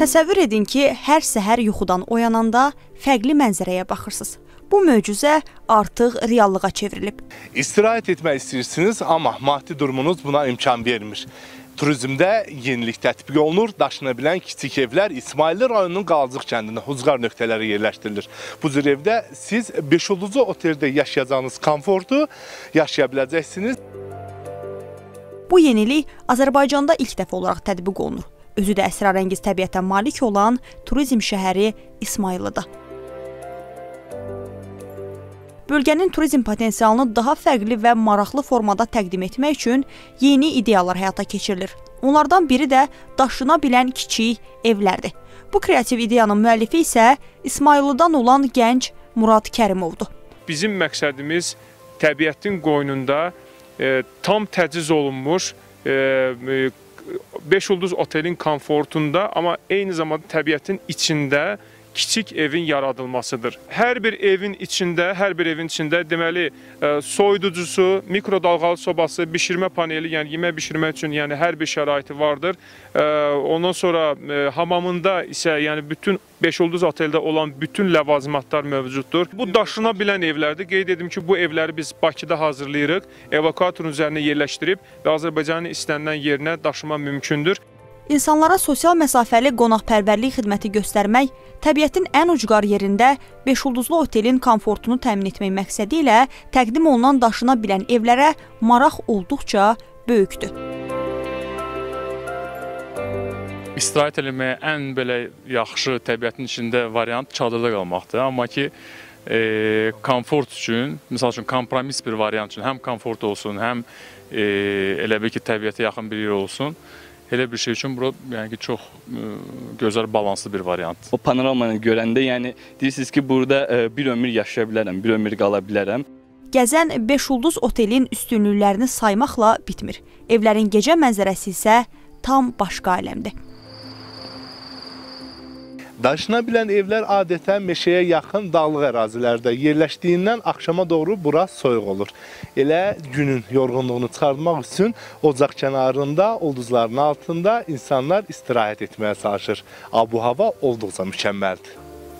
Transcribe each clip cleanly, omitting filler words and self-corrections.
Təsəvvür edin ki, hər səhər yuxudan oyananda fərqli mənzərəyə baxırsınız. Bu möcüzə artıq reallığa çevrilib. İstirahət etmək istəyirsiniz, amma maddi durumunuz buna imkan vermir. Turizmdə yenilik tətbiq olunur, daşına bilən kiçik evlər İsmailli rayonunun Qalcıq kəndində ucqar nöqtələri yerləşdirilir. Bu cür evdə siz 5 ulduzlu oteldə yaşayacağınız komfortu yaşaya biləcəksiniz. Bu yenilik Azərbaycanda ilk dəfə olaraq tətbiq olunur. Özü də əsrarəngiz təbiətə malik olan turizm şəhəri İsmayıllıda. Bölgənin turizm potensialını daha fərqli və maraqlı formada təqdim etmək üçün yeni ideyalar həyata keçirilir. Onlardan biri də daşına bilən kiçik evlərdir. Bu kreativ ideyanın müəllifi isə İsmayıllıdan olan gənc Murad Kərimovdur. Bizim məqsədimiz təbiətin qoynunda tam təchiz olunmuş 5 ulduz otelin komfortunda, amma eyni zamanda təbiətin içində kiçik evin yaradılmasıdır. Hər bir evin içində deməli soyuducusu, mikrodalğalı sobası, bişirmə paneli, yəni yemək bişirmək üçün yəni hər bir şəraiti vardır. Ondan sonra hamamında isə yəni bütün 5 ulduz oteldə olan bütün ləvazimatlar mövcuddur. Bu daşına bilən evlərdir. Qeyd edim ki, bu evləri biz Bakıda hazırlayırıq, evakuatorun üzərinə yerləşdirib və Azərbaycanın istənilən yerinə daşıma mümkündür. İnsanlara sosial məsafəli qonaqpərvərlik xidməti göstərmək, təbiətin ən ucqar yerində 5 ulduzlu otelin komfortunu təmin etmək məqsədi ilə təqdim olunan daşına bilən evlərə maraq olduqca böyükdür. İstirahət eləməyə ən belə yaxşı təbiətin içində variant çadırda qalmaqdır. Amma ki, komfort üçün, misal üçün kompromis bir variant üçün həm komfort olsun, həm elə bir ki, təbiətə yaxın bir yer olsun. Elə bir şey üçün bura yəni ki, çox gözəl, balanslı bir variant. O panoramanı görəndə, yəni deyirsiniz ki, burada bir ömür yaşaya bilərəm, bir ömür qala bilərəm. Gəzən 5 ulduz otelin üstünlüklərini saymaqla bitmir. Evlərin gecə mənzərəsi isə tam başqa aləmdir. Daşına bilən evlər adətən meşəyə yaxın dağlıq ərazilərdə yerləşdiyindən axşama doğru bura soyuq olur. Elə günün yorğunluğunu çıxartmaq üçün ocaq kənarında, ulduzların altında insanlar istirahət etməyə çalışır. Abu-hava olduqca mükəmməldir.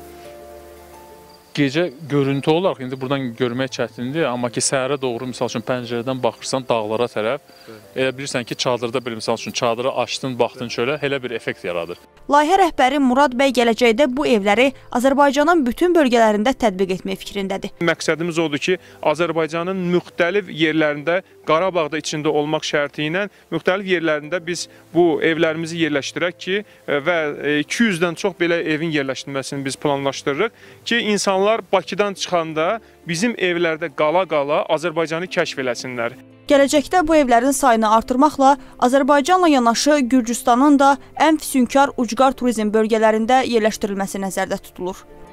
Gecə görüntü olaraq indi buradan görmək çətindir, amma ki səhərə doğru misal üçün pəncərədən baxırsan dağlara tərəf, elə bilirsən ki çadırda bir misal üçün çadırı açdın, baxdın çölə, elə bir effekt yaradır. Layihə rəhbəri Murad bəy gələcəkdə bu evləri Azərbaycanın bütün bölgələrində tətbiq etmək fikrindədir. Məqsədimiz odur ki, Azərbaycanın müxtəlif yerlərində, Qarabağda içində olmaq şərti ilə müxtəlif yerlərində biz bu evlərimizi yerləşdirək ki və 200-dən çox belə evin yerləşdirilməsini biz planlaşdırırıq ki, insanlar Bakıdan çıxanda bizim evlərdə qala-qala Azərbaycanı kəşf eləsinlər. Gələcəkdə bu evlərin sayını artırmaqla Azərbaycanla yanaşı Gürcüstanın da ən füsunkar ucqar turizm bölgələrində yerləşdirilməsi nəzərdə tutulur.